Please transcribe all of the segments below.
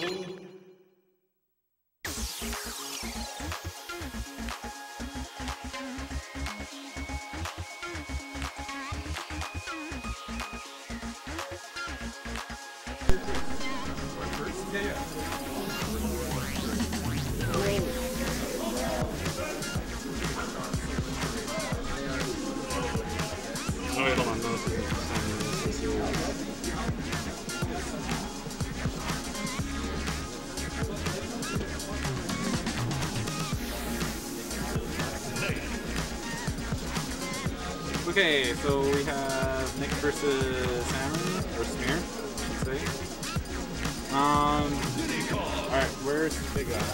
Oh, wait, hold on. No. Okay, so we have Nick versus Salmon, or Smear, I should say. Alright, where's the big guy?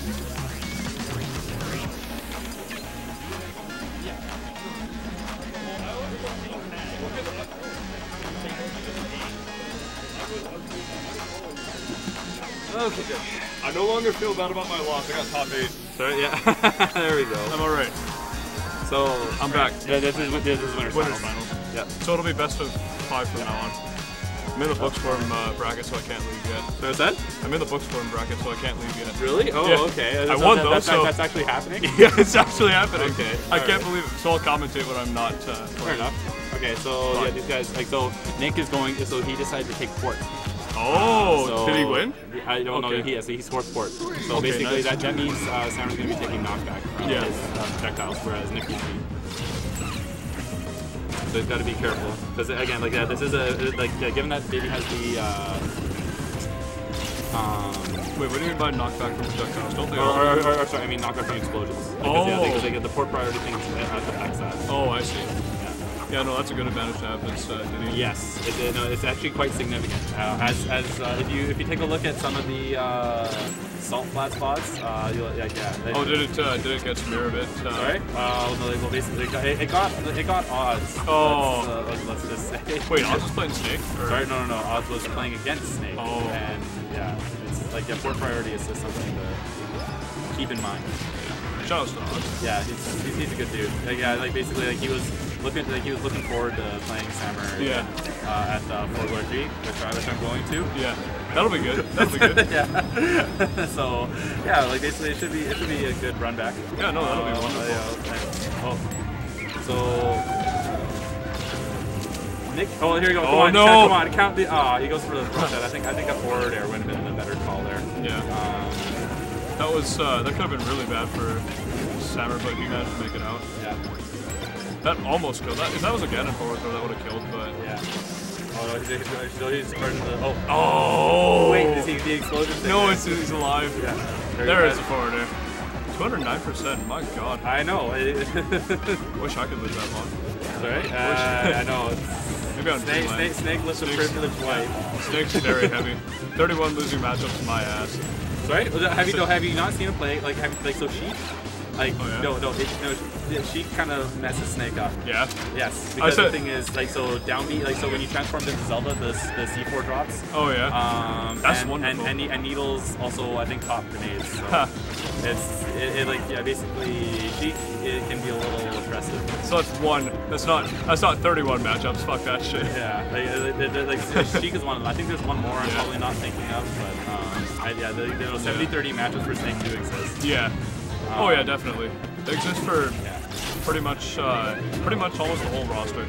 Okay. I no longer feel bad about my loss. I got top 8. Sorry, yeah. There we go. I'm alright. So I'm back. Yeah, this is winner's Winners final. finals. Yeah. So it'll be best of 5 from now on. I'm in the books form bracket, so I can't leave yet. So is that? I'm in the books form bracket, so I can't leave yet. Really? Oh, yeah. okay. I won though, so that's actually happening. Yeah, it's actually happening. Okay. I can't believe it. So I'll commentate when I'm not. Fair enough. Okay, so yeah, these guys so Nick is going. So he decided to take port. Oh, did he win? I don't know. He scored port. So okay, basically, nice. that means Sam's going to be taking knockback from his projectiles, whereas Nick is. So he's got to be careful because again, like this is given that Baby has the. Wait, what do you mean by knockback from projectiles? Don't they? Or sorry, I mean knockback from explosions. Because they get the port priority things affects that. Oh, I see. Yeah, no, that's a good advantage to have. Yes, it's actually quite significant. If you take a look at some of the salt flat spots, oh, did it get Smear a bit? Sorry? Well, basically it got odds. Oh, let's just say. Wait, Oz was playing Snake? Or? Sorry, no. Oz was playing against Snake. Oh, and yeah, it's like port priority is just something to keep in mind. Shout out to Oz. Yeah, he's a good dude. Basically, he was looking forward to playing Samurai at Fort Worth 3, which I'm going to. Yeah, that'll be good. That'll be good. Yeah. So yeah, basically it should be a good run back. Yeah, no, that'll be wonderful. So Nick. Oh, here you go. Oh, come on. Count the. He goes for the rush. I think a forward air would have been the better call there. Yeah. That was that could have been really bad for Sammer, but he managed to make it out. Yeah. That almost killed. If that was a Ganon forward throw, that would have killed, but... Yeah. Oh, he's starting to... Oh. Oh! Wait, is he the explosion thing? No, he's alive. Yeah. There is a forward there. 209%, my god. I know. Wish I could live that long. Sorry? I know. Maybe on Snake lives a privileged life. Snake's very heavy. 31 losing matchups, my ass. Sorry? Have you not seen him play? So she... she kind of messes Snake up. Yeah? Yes, because the thing is, so down B, so when you transform into Zelda, the C4 drops. Oh yeah. That's wonderful. And Needles also, I think, top grenades. So basically, it can be a little oppressive. So that's not 31 matchups. Fuck that shit. Yeah, Sheik is one of them. I think there's one more I'm probably not thinking of, but 70-30 matchups for Snake do exist. Yeah. Oh yeah, definitely. They exist for pretty much almost the whole roster.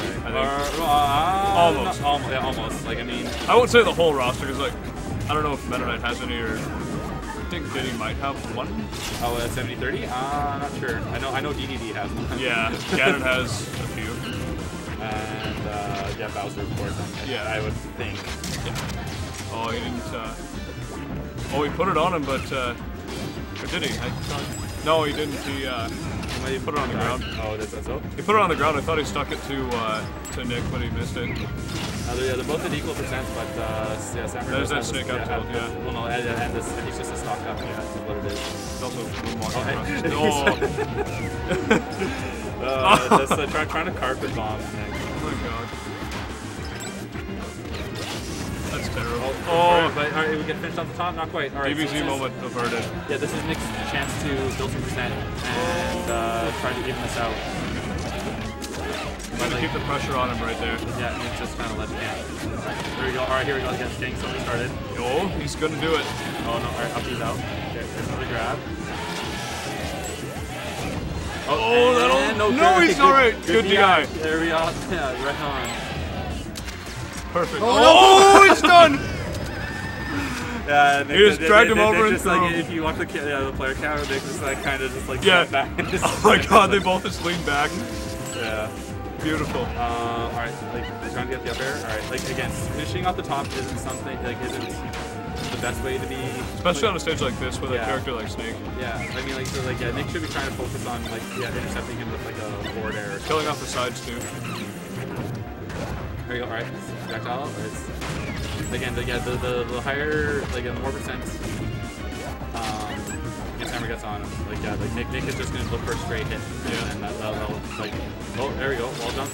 I think. Almost. I won't say the whole roster because I don't know if Meta Knight has any, or I think Diddy might have one. Oh, 70-30? Not sure. I know DDD has one. Yeah, Ganon has a few. And Bowser, of course. Yeah, I would think. Yeah. Oh, he didn't. Oh, he put it on him, but. Or did he? No, he didn't. He put it on the ground. Oh, that's so? He put it on the ground. I thought he stuck it to Nick, but he missed it. They're both at equal percents, but Samurai there's that Snake up tilt, yeah. Well, no, and he's just a stock up, yeah, that's what it is. It's also moonwalking across. Trying to carpet bomb Nick. Oh my god. That's terrible. Oh, but alright, we get finished off the top? Not quite. Alright. DBZ moment averted. Yeah, this is Nick's chance to build some percent and try to even this out. Trying to keep the pressure on him right there. Yeah, and it's just kind of left hand. There we go. Alright, here we go. Against getting something started. Oh, he's gonna do it. Oh no, alright, up he's out. Okay, there's another grab. Oh, that'll... No, he's alright. Good DI. There we are. Yeah, right on. Perfect. Oh, he's done! Yeah, Nick, he just dragged him over and just threw like, him. if you watch the player camera, they just like kind of just like back. Oh my god, they both just leaned back. Yeah. Beautiful. Alright, like trying to get the up air. Alright, like again, finishing off the top isn't something like isn't the best way to be. Especially like, on a stage like this with a character like Snake. Yeah, I mean like so like yeah, Nick should be trying to focus on like intercepting him with like a forward air. Killing off the sides too. There you go. Alright, projectile. It's again the higher like the more percent Hammer gets on him. Like yeah, like Nick is just gonna look for a straight hit. Yeah. And that'll like there we go. Wall jump.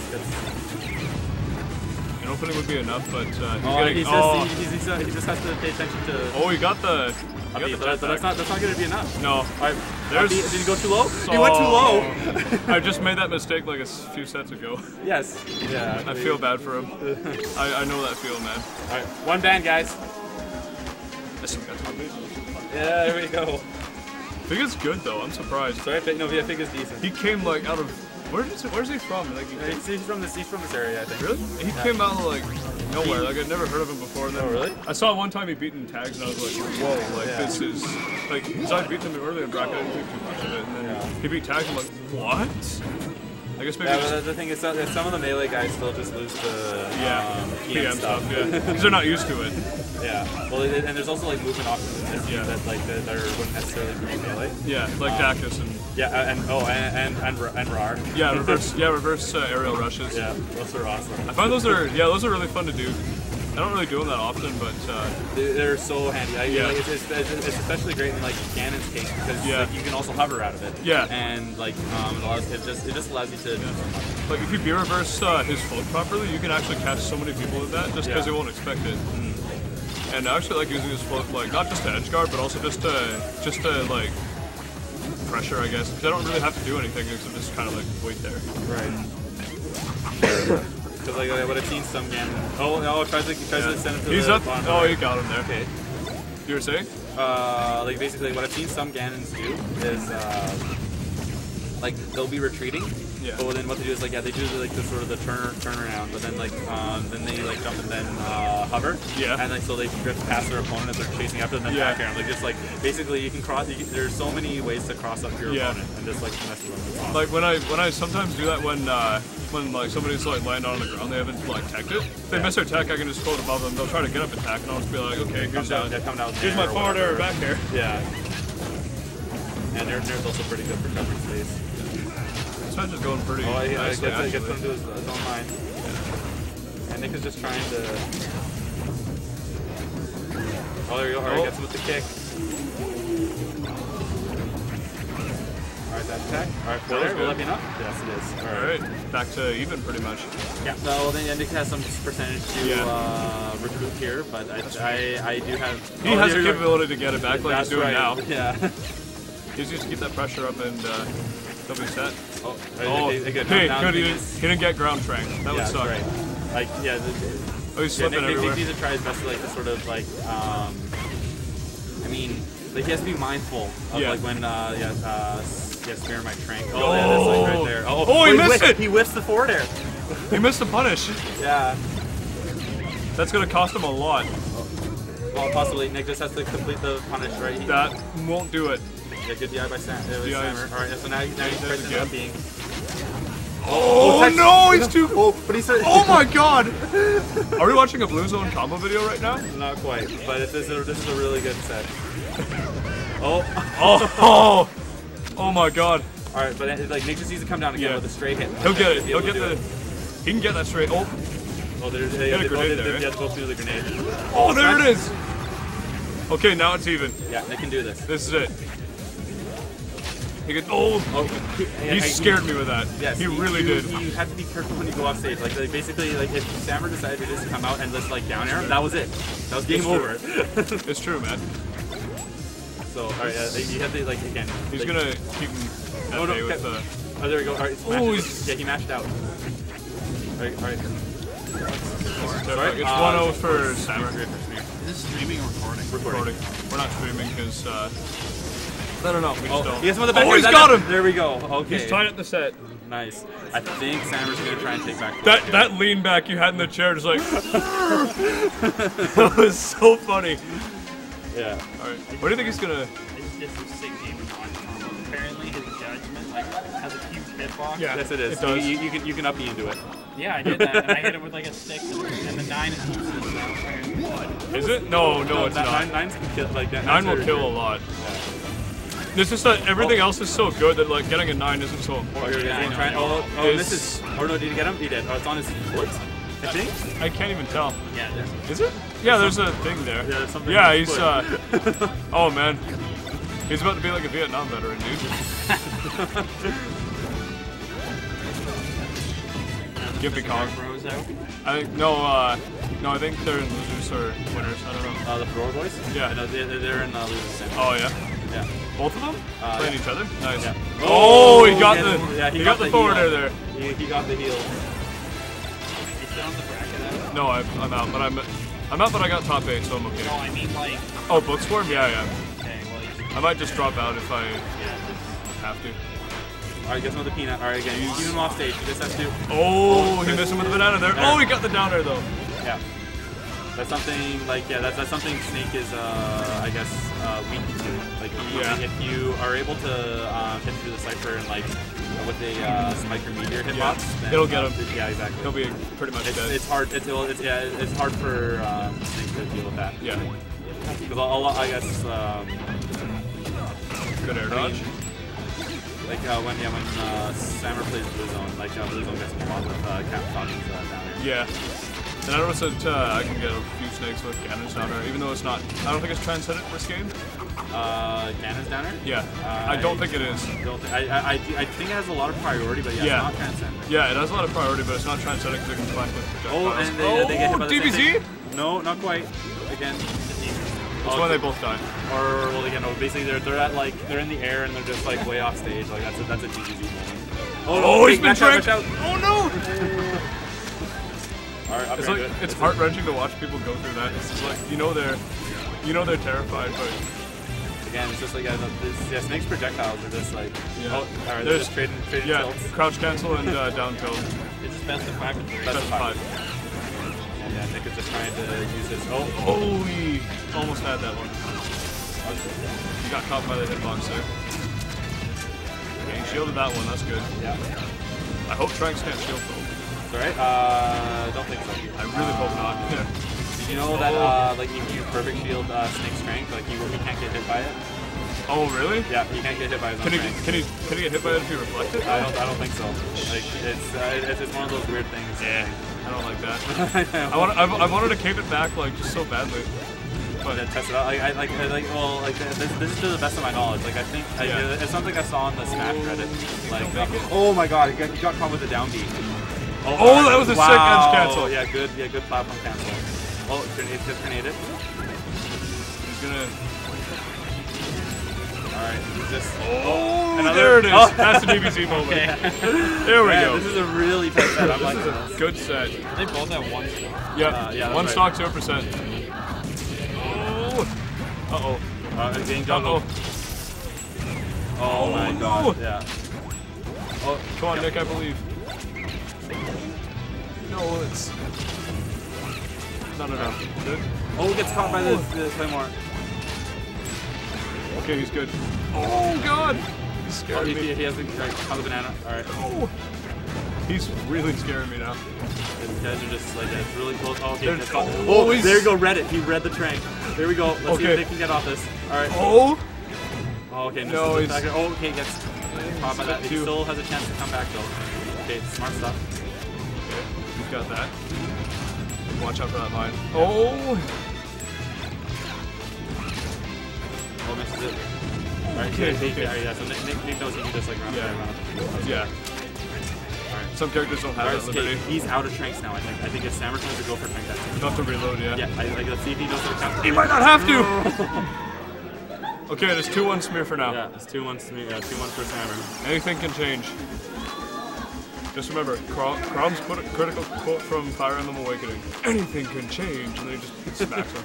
An opening would be enough, but he's he just has to pay attention to. Oh, he got the. But that's not gonna be enough. No. Did he go too low? He went too low. I just made that mistake like a few sets ago. Yes. Yeah. I feel bad for him. I know that feel, man. All right, one band, guys. Yeah, there we go. I think it's good though. I'm surprised. Sorry, I think it's decent. He came like out of. Where's he from? Like he's from this area, I think. Really? He came out of like nowhere. Like I'd never heard of him before. And then really? I saw one time he beat in tags, and I was like, whoa! Like this is like so I beat him earlier in bracket. I didn't think too much of it, and then he beat tags. I'm like, what? I guess maybe. Yeah, but the thing is, some of the melee guys still just lose the PM stuff. Yeah, because they're not used to it. Yeah. Well, and there's also like movement options in this game that like that wouldn't necessarily be melee. Yeah, like Dacus and. Yeah, and RAR. Yeah, reverse aerial rushes. Yeah, those are awesome. I find those are really fun to do. I don't really do them that often, but they're so handy. Like, it's especially great in like Ganon's case because like, you can also hover out of it. Yeah. And like it just allows you to. Like if you B reverse his float properly, you can actually catch so many people with that just because they won't expect it. And I actually like using his float like not just to edge guard, but also just to like pressure, I guess. Because I don't really have to do anything. Because I'm just kind of like wait there. Right. Because like I would have seen some Ganon. Oh no! Tries to send him to He's the up. Oh, he got him there. Okay. You were saying? Like basically, what I've seen some Ganons do is like they'll be retreating. Yeah. But then what they do is like they do like the sort of the turnaround, but then like then they like jump and then hover. Yeah. And like so they drift past their opponent as they're chasing after them and then back air. Like just like basically you can cross. There's so many ways to cross up your opponent and just like mess with them. Awesome. Like when I sometimes do that when like somebody's like lying down on the ground, they haven't like teched it. If they miss their tech, I can just float above them. They'll try to get up attack, and I'll just be like, okay, here's here's my forward air back here. Yeah. And there's also pretty good for coverage space. This match is going pretty nicely, gets him to his own line. Yeah. And Nick is just trying to. Oh, there you go. Alright, gets him with the kick. Alright, that attack. Alright, will that be enough? Yes, it is. Alright, back to even pretty much. Yeah, no, then Nick has some percentage to recoup here, but I do have. He has the capability to get it back like he's doing now. Yeah. He's just to keep that pressure up and they'll be set. Oh, good. He didn't get ground trank. That would suck. Right. Like, he's slipping everywhere. Nick needs to try his best to like sort of like I mean, like he has to be mindful of like when spear might trank. Oh, yeah, that's like right there. Oh, he missed it! He whiffs the forward air. He missed the punish. Yeah. That's gonna cost him a lot. Well, possibly Nick just has to complete the punish, right? That won't do it. Yeah, good DI by Sammer. Alright, so now he's pressing up being. Oh no, he's too. But he's. Oh my god! Are we watching a Blue Zone combo video right now? Not quite, but this is a really good set. Oh my god! All right, but like Nick just needs to come down again with a straight hit. He'll get it. He'll get the. He can get that straight. Oh, there's a grenade there. Yeah, both do the grenade. Oh, there it is. Okay, now it's even. Yeah, Nick can do this. This is it. He could. He scared me with that. Yes, he really did. You have to be careful when you go off stage. Like basically, like if Sammer decided to just come out and just like down air, that was it. That was game over. It's true, man. So alright, you have to like again. He's gonna keep him at bay with the. Oh, there we go. Alright, he mashed out. Alright. It's 1-0 for Sammer. Great for Smear. Is this streaming or recording? Recording. We're not streaming because, I don't know, we just don't. He has one of the best. Oh, he's got him! There we go. Okay. He's tied up the set. Nice. I think Sammer's gonna try and take back. That lean back you had in the chair just like that was so funny. Yeah. Alright. What do you think he's gonna It's a sick game of combos. Apparently his judgment like has a huge hitbox. Yeah. Yes, it is. It does. You can up me into it. Yeah, I did that, and I hit it with like a 6, and the 9 is useless now. What? Is it? No, it's not. Nine's can kill like that. 9 will kill a lot. It's just that everything else is so good that like getting a 9 isn't so important. Misses. Or no, did he get him? He did. Oh, it's on his foot, I think. I can't even tell. Yeah, it is. Is it? Yeah, there's a thing there. Yeah, there's something Yeah, on his he's foot. oh man. He's about to be like a Vietnam veteran, dude. Gimpy Kong. Bros out. I think no, I think they're in losers or winners. I don't know. The Floor Boys? Yeah. No, they're in losers. Same. Oh yeah. Yeah. Both of them playing yeah. each other. Nice. Yeah. Oh, he got he got the forward air there. He got the heel. You still on the bracket out? No, I'm out, but I'm out, but I got top 8, so I'm okay. No, I mean like. Oh, Book Swarm? Yeah. Okay, well you. I might just drop out if I Yeah. have to. Alright, gets another peanut. Alright, again, you keep him off stage. He just has to. Oh, he missed him with the banana there. Oh, he got the down air though. Yeah. That's something like that's something Snake is I guess weak to. Like if you are able to hit through the cipher and like with a spike or meteor hitbox, then it'll get him. Yeah, exactly. He'll be pretty much dead. It's hard. It's hard for Snake to deal with that. Yeah. Because a lot, I guess. Good air dodge. Like when Sammer plays Blue Zone, like Blue Zone gets a lot of Cap Falcons down there. Yeah. And I noticed that I can get a few snakes with Ganon's down air, even though it's not. I don't think it's transcendent this game. Ganon's down air? Yeah. I don't think it is. I think it has a lot of priority, but yeah, it's not transcendent. Yeah, it has a lot of priority, but it's not transcendent because it can combine with projectiles. Oh, and they get hit by the DBZ? same thing. No, not quite. Again. That's when they both die. Or well, again, no, basically they're at like they're in the air and they're just like way off stage. Like that's a DBZ moment. Oh, he's been tracked. Oh no! Alright, it's heart wrenching to watch people go through that. It's just like you know they're terrified, but again, it's just like Snake's projectiles are just like alright, they're just trading tilts. Crouch cancel and down tilt. It's just best of 5. Best of 5. Yeah, Nick is just trying to use this. Oh, he almost had that one. He got caught by the hitbox there. Okay, he shielded that one. That's good. Yeah. I hope Tranks can't shield though. Alright, don't think so. I really hope not. Did you know that like if you perfect shield Snake's strength, like he can't get hit by it? Oh really? Yeah, he can't get hit by his own strength. Can he get hit by it if he reflects it? I don't think so. Like it's one of those weird things. Yeah. I don't like that. I wanted to cape it back like just so badly. But test it out. This is to the best of my knowledge. Like I think it's something I saw on the Smash Reddit. Like oh my god, he got caught with a down B. Oh, that was a sick edge cancel. Yeah, good platform cancel. Oh, just grenaded. He's gonna. Alright, just. Oh, there it is. Oh. That's the DBZ moment. There we go. This is a really tough set. I'm liking this. Good set. They both have 1 stock. Yep. 1 stock, 0%. Oh. Getting jungle. Oh my god. Yeah. Oh, come on, Nick, I believe. No, it's not enough. Good. Oh, gets caught by the Claymore. Okay, he's good. Oh god! He's scaring me. He has the the banana. Alright. Oh. He's really scaring me now. These guys are just like it's really close. Oh, okay, there you go, read it. He read the train. There we go. Let's see if they can get off this. Alright. Oh! Oh, okay, no, he's... Oh, okay, gets caught by that. He still has a chance to come back though. Okay, smart stuff. Okay, he's got that. Watch out for that line. Oh! Oh, misses it. Alright, yeah, so Nick knows he can just like run around. Yeah. Alright. Some characters don't have that liberty. He's out of Tranks now, I think. I think it's Sammer trying to go for Trank that time. Not to reload, yeah. Yeah, let's see if he knows how to count. He might not have to! Okay, there's 2-1 Smear for now. Yeah, it's 2-1 Smear, 2-1 for Sammer. Anything can change. Just remember, Crom's critical quote from Fire Emblem Awakening: "Anything can change," and then he just smacks him.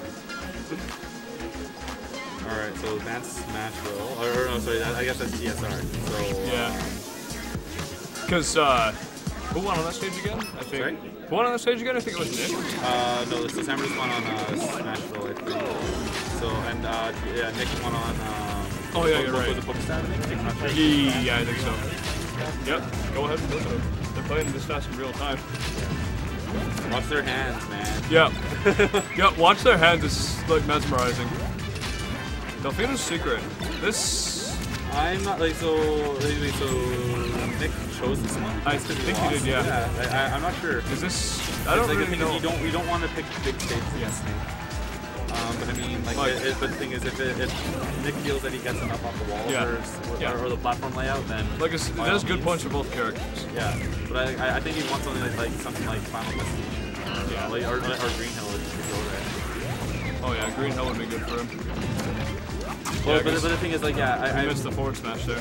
All right, so that's Smashville. Or no, sorry, I guess that's ESR. So Yeah. Because who won on that stage again? I think. Sorry? Who won on that stage again? I think it was Nick. no, the Samus won on Smashville, I think. So and yeah, Nick won on. Oh yeah, you're right. Was it Pokestat? I think. Not sure. Yeah, I think so. Yep. Go ahead and look at them. They're playing this fast in real time. Watch their hands, man. Yeah. Yeah. Watch their hands. It's like mesmerizing. Delphina's Secret. This. I'm not like so. Anyway, so Nick chose this one. I think he did, yeah. Yeah, I'm not sure. Is this? I don't like, really know. You don't want to pick big stages against Snake. But I mean, like but the thing is, if Nick feels that he gets enough off the walls or the platform layout, then like it does good points for both characters. Yeah, but I think he wants something like Final Destination. Yeah, like or Green Hill would go there. Oh yeah, Green Hill would be good for him. Well, Yeah, but the thing is, like, I missed the forward smash there.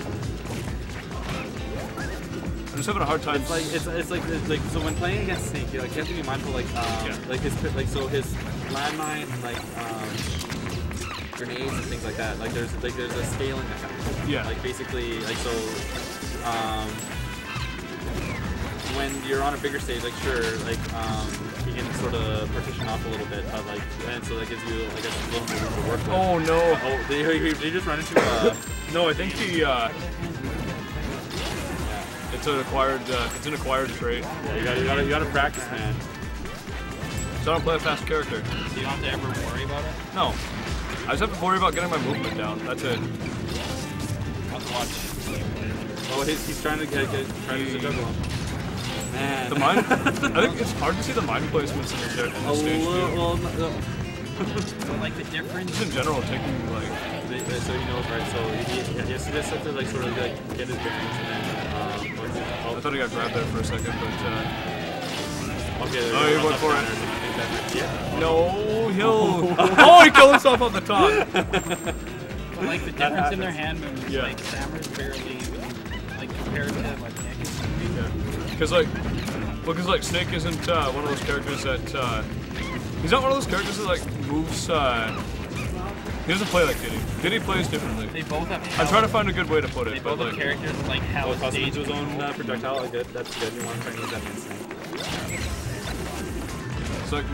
I'm just having a hard time. It's like so when playing against Snake, you have to be mindful like his landmine grenades and things like that. Like there's a scaling effect. Yeah. Like basically when you're on a bigger stage, like sure, you can sort of partition off a little bit, but and so that gives you a little bit of work with. Oh no! Oh, did he just run into No, I think he It's an acquired trait. Yeah, you gotta practice, man. So I don't play a fast character. So you don't have to ever worry about it? No. I just have to worry about getting my movement down. That's it. I'll watch. Oh, he's trying to juggle him. Man. The mind. I think it's hard to see the mind placements in the stage. So like the difference. Just in general, taking like. So he knows, right? So he just have to sort of get his bearings and then. I thought he got grabbed there for a second, but. Okay. Oh, he went for it. Yeah. No, he'll. Oh, he killed himself on the top. But like the difference in their hand movements, Yeah. like Samus barely compared to what Nick is doing. Yeah. Because like Snake isn't one of those characters that he's not one of those characters that moves. He doesn't play like Diddy. Diddy plays differently. They both have. I'm trying to find a good way to put it. They both have characters like how toss him stage into his own projectile. Good. That's good. You want to try and use that instinct. It's like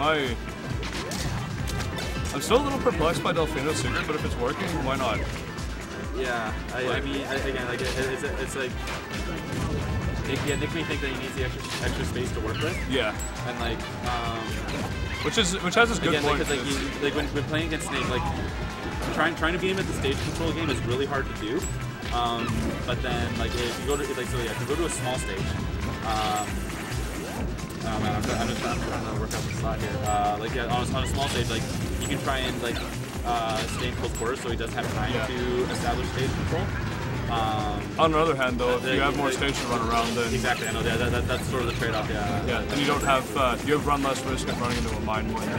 I'm still a little perplexed by Delphina's Secret, but if it's working, why not? Yeah, I mean, again, like it's like Nick may think that he needs the extra space to work with. Yeah. And which has its good again, point. When playing against Snake, trying to beat him at the stage control game is really hard to do. But then if you go to if you go to a small stage. Oh man, I'm just trying to work out the slot here. On a small stage, you can try and stay in close quarters so he doesn't have time to establish stage control. On the other hand, though, if you have more stage to run around, then exactly, I know that's sort of the trade-off. Yeah. Yeah, then you don't have you have run less risk of running into a mine when.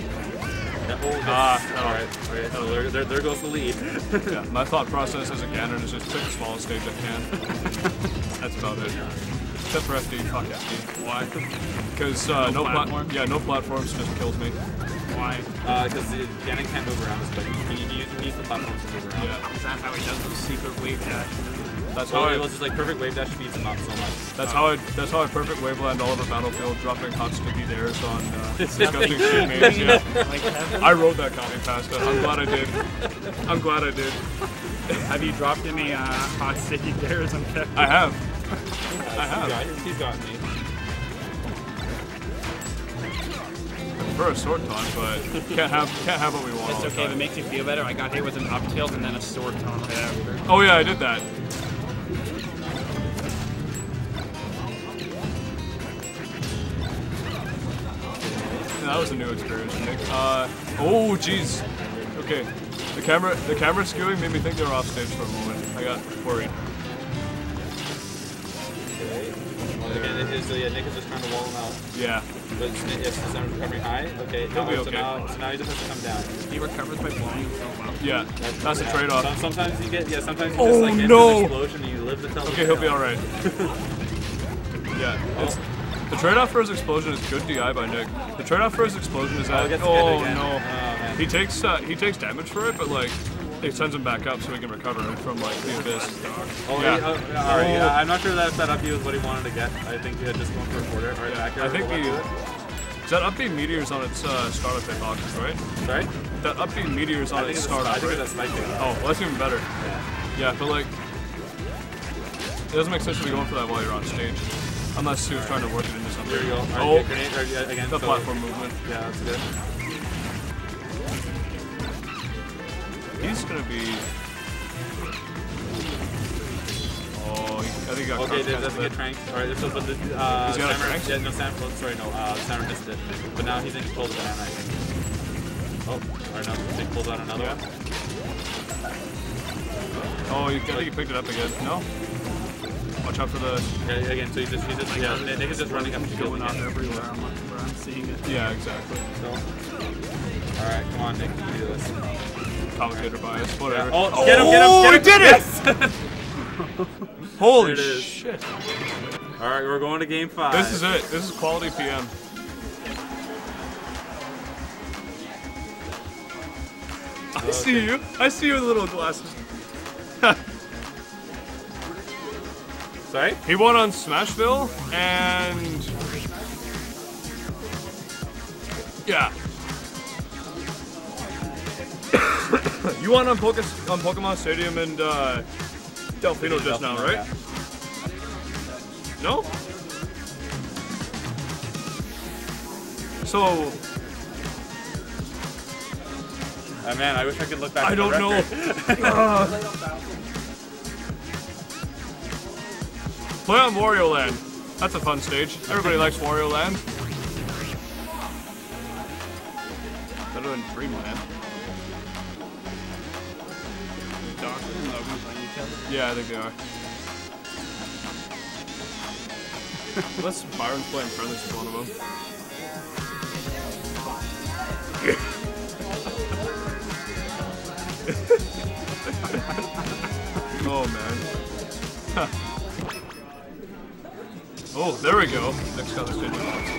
All right. So there goes the lead. Yeah, my thought process as a Ganon is just pick the smallest stage I can. That's about it. Except for FD, fuck FD. Why? Because no platforms just kills me. Why? Because Ganon can't move around as quick. He needs the platforms to move around. Yeah. Is that how he does those secret wave dash? That's how it was just perfect wave dash speeds him up so much. That's how I perfect waveland all over Battlefield, dropping hot sticky dares on disgusting shit mates. Yeah. I rode that comic pasta. I'm glad I did. Have you dropped any hot sticky dares on Kevin? I have. He's got me. For a sword taunt, but can't have what we want. It's okay if it makes you feel better. I got hit with an up tilt and then a sword taunt right after. Oh yeah, I did that. That was a new experience for Nick. Oh jeez. Okay. The camera skewing made me think they were off stage for a moment. I got worried. Okay. So Nick is just trying to wall him out. Yeah. But if Samus recovering high, okay. He'll be okay. So now he just has to come down. He recovers by blowing himself up. Yeah. That's a trade-off. Sometimes you get. Sometimes you oh, just no. an explosion and you live to tell. Okay, he'll be all right. Yeah. The trade-off for his explosion is good DI by Nick. The trade-off for his explosion is that gets hit oh again. no, Man. he takes damage for it, but like it sends him back up so he can recover from like the abyss. Oh, Yeah. alright. Yeah, I'm not sure that up B was what he wanted to get. I think just going for a quarter. Or I think is that upbeat meteors on its startup hit boxes, right? Sorry? That upbeat meteors on its startup, I think right? it's a spiking. Oh, well, that's even better. Yeah. Yeah, but like it doesn't make sense to be going for that while you're on stage. Unless he was trying to work it into something. There you go. Oh, Grenade, again, the platform movement. Yeah, that's good. He's gonna be. Oh, I think he got Okay, cross that's a good trank. Alright, so but the He's got a Sammer, trank? yeah, no, Sammer missed it. But now he's in control of the banana, I think. Oh, or no, he pulls out another one. Oh, I think he picked it up again. No? Watch out for the. Yeah, again, so he's just Nick is just running up the shield Going on again. everywhere where I'm seeing it. Yeah, exactly. So, alright, come on, Nick, you can do this. Commentator bias, whatever. Oh, get him! He did it! Holy There it is. shit. Alright, we're going to game 5. This is it. This is quality PM. I see you. I see you with little glasses. Sorry? He won on Smashville, and yeah. You won on Pokemon Stadium and Delfino just now, right? Yeah. No? So Man, I wish I could look back I at the don't know. record. Play on Wario Land. That's a fun stage. Everybody likes Wario Land. Better than Dreamland. Doctor and Logan playing each other. Yeah, I think they are. Unless Byron's playing friendlies with one of them. Oh man. Oh, there we go. Next got the stage box.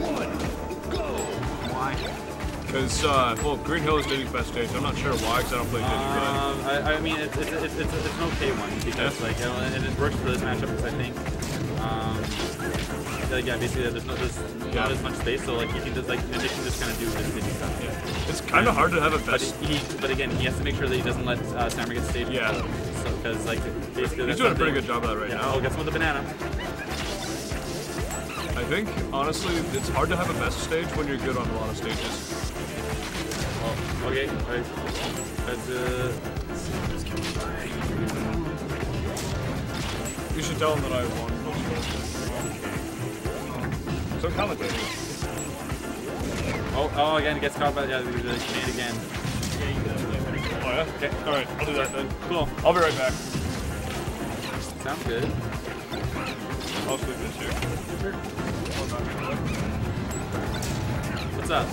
Why? Because, well, Green Hill is Diddy's best stage. I'm not sure why, because I don't play Diddy, I mean, it's an okay one because like and it works for this matchup because I think yeah, basically there's not as much space, so like he can just they can just kind of do his Diddy stuff. Yeah. It's kind of hard to have a best. But again, he has to make sure that he doesn't let Sammer get stage. Yeah. So because like basically He's doing a pretty good job of that right now. Oh, gets him with the banana. I think, honestly, it's hard to have a best stage when you're good on a lot of stages. Oh, okay. Alright. That's You should tell him that I won. So commentating. Oh, again, gets caught by the grenade again. Oh yeah? Okay, alright, I'll do that then. Cool. I'll be right back. Sounds good. I'll sleep this here. What's up?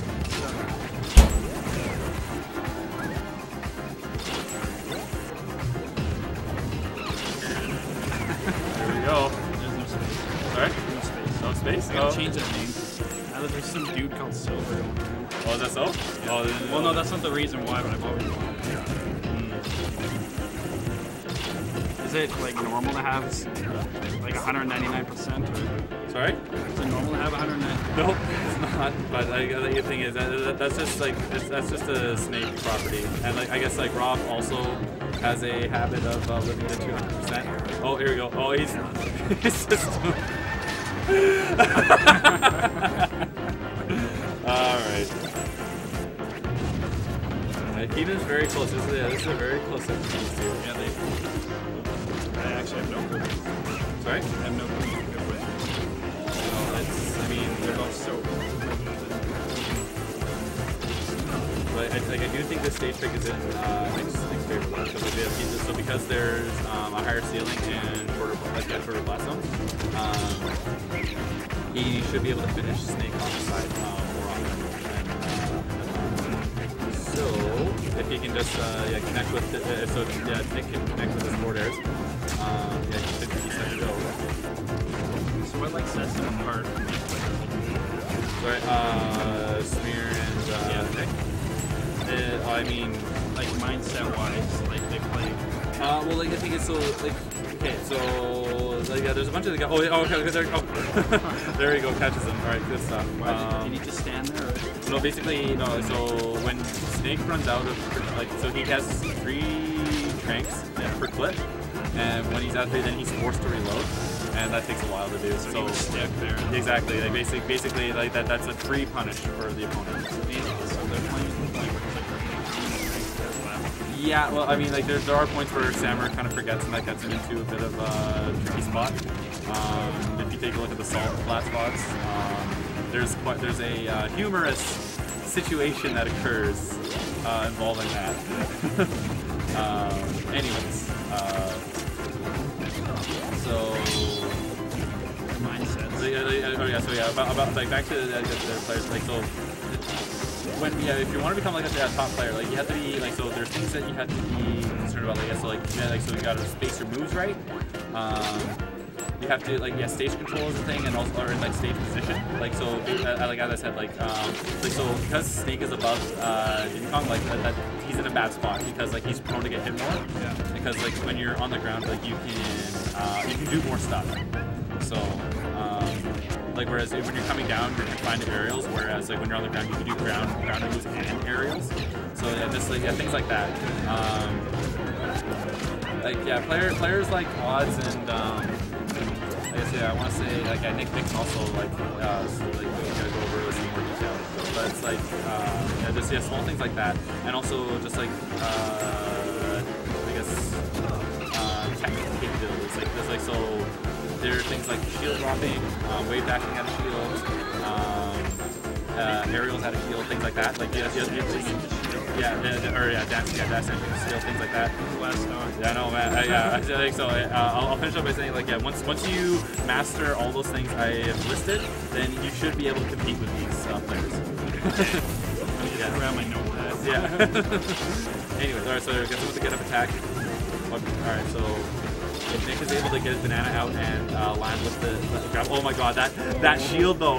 There we go. There's no space. Alright. No space. No space? I gotta change that name. Now that there's some dude called Silver going around. Oh, is that so? Oh, Well, no, that's not the reason why, but I've always wanted. Is it like normal to have like 199%? Or Sorry? is it normal to have 199? Nope, it's not. But the thing is that's just like that's just a snake property, and like I guess like Rob also has a habit of living to 200%. Oh, here we go. Oh, he's just. All right. Keenan's very close. This is a very close set between these two. Yeah, I actually have no clue. Sorry? I have no clue. I mean, They're both so cool. but I do think this stage pick is in Nick's favorite matchup. So because there's a higher ceiling and shorter blast zones, he should be able to finish Snake on the side more often. So if he can just connect with Nick can connect with his forward airs. He should be set to go. what like sets them apart from the other players? Sorry, Smear and Nick. I mean, like mindset-wise, like they play. Well, like I think it's so like okay, so like yeah, there's a bunch of the guys. Oh, okay, there, there you go, catches him. All right, good stuff. Did he just stand there? Or? No, basically no. So when Snake runs out of like, so he has 3 tranks per clip, and when he's out there, then he's forced to reload, and that takes a while to do. So he was stuck there. Exactly. Like basically like that's a free punish for the opponent. So they're playing like. Yeah, well, I mean, like there are points where Samur kind of forgets, and that gets him into a bit of a tricky spot. If you take a look at the salt flat spots, there's a humorous situation that occurs involving that. Anyways, so Mindset. So yeah, about like back to the players, like so. When if you want to become like a top player, like you have to be like, so there's things that you have to be concerned about, like so so you got to space your moves right. You have to like stage control is a thing, and also or in like stage position. Like so, like as I said, like so because Snake is above Incong, like that he's in a bad spot because like he's prone to get hit more. Yeah. Because like when you're on the ground, like you can do more stuff. So. Like whereas when you're coming down, you're confined to aerials. Whereas like when you're on the ground, you can do ground moves and aerials. So yeah, just like things like that. Like yeah, players like odds and I guess I want to say like Nick's also like so, like we gotta go over this in more detail. But it's like just small things like that, and also just like I guess technical capabilities. Like there's like so. There are things like shield dropping, wave dashing out of shields, aerials out of shield, things like that. Like dancing out of shield, things like that. Yeah, I know, man. I think so. I'll finish up by saying like once you master all those things I have listed, then you should be able to compete with these players. Around my notepad. Yeah. Anyways, alright, so get with the get up attack. Alright, so. If Nick is able to get his banana out and land with the grab. Oh my god, that shield though.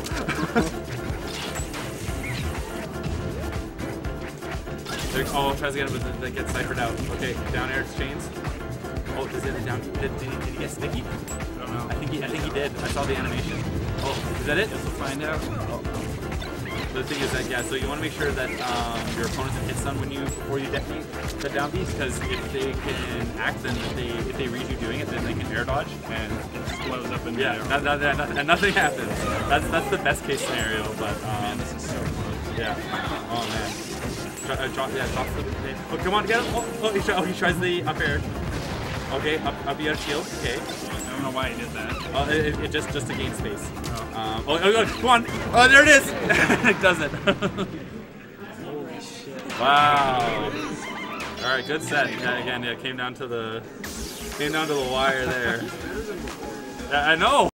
Tries to get him, but that gets ciphered out. Okay, down air exchange. Oh, is it down? Did he get sticky? I don't know. I think he did. I saw the animation. Oh, is that it? Guess we'll find out. The thing is that so you want to make sure that your opponent's hit stun before you detonate the down beast, because if they can act, then if they read you doing it, then they can air dodge and it blows up in yeah, and nothing happens. That's the best case scenario. But man, this is so close. Yeah. Oh man. Drop the. Oh, come on, get him! He tries the up air. Okay, up the shield. Okay. I don't know why he did that. It just to gain space. Come on! Oh, there it is! It doesn't. Holy shit. Wow. Alright, good set. Yeah, again, came down to the wire there. I know!